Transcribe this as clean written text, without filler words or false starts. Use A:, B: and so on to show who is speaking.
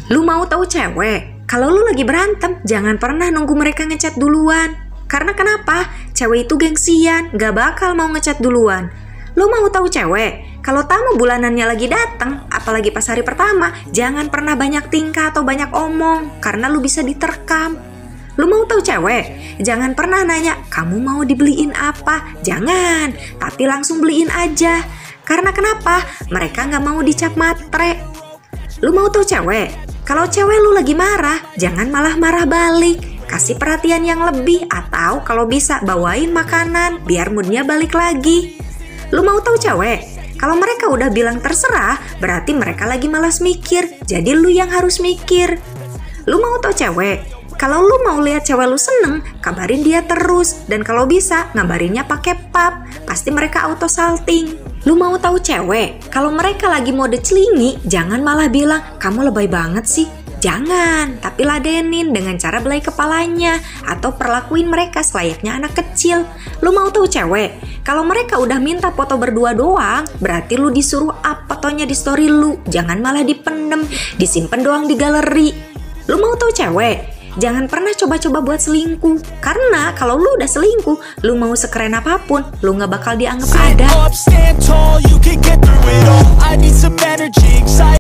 A: Lu mau tahu cewek? Kalau lu lagi berantem, jangan pernah nunggu mereka ngechat duluan. Karena kenapa? Cewek itu gengsian, gak bakal mau ngechat duluan. Lu mau tahu cewek? Kalau tamu bulanannya lagi datang, apalagi pas hari pertama, jangan pernah banyak tingkah atau banyak omong, karena lu bisa diterkam. Lu mau tahu cewek? Jangan pernah nanya, kamu mau dibeliin apa? Jangan, tapi langsung beliin aja. Karena kenapa? Mereka gak mau dicap matre. Lu mau tahu cewek? Kalau cewek lu lagi marah, jangan malah marah balik. Kasih perhatian yang lebih, atau kalau bisa bawain makanan biar moodnya balik lagi. Lu mau tahu cewek? Kalau mereka udah bilang terserah, berarti mereka lagi malas mikir. Jadi lu yang harus mikir. Lu mau tahu cewek? Kalau lu mau lihat cewek lu seneng, kabarin dia terus. Dan kalau bisa, ngabarinnya pakai pap. Pasti mereka auto salting. Lu mau tahu cewek? Kalau mereka lagi mode celingi, jangan malah bilang, kamu lebay banget sih. Jangan, tapi ladenin dengan cara belai kepalanya atau perlakuin mereka selayaknya anak kecil. Lu mau tahu cewek? Kalau mereka udah minta foto berdua doang, berarti lu disuruh up fotonya di story lu. Jangan malah dipendem, disimpan doang di galeri. Lu mau tahu cewek? Jangan pernah coba-coba buat selingkuh. Karena kalau lu udah selingkuh, lu mau sekeren apapun, lu gak bakal dianggap ada.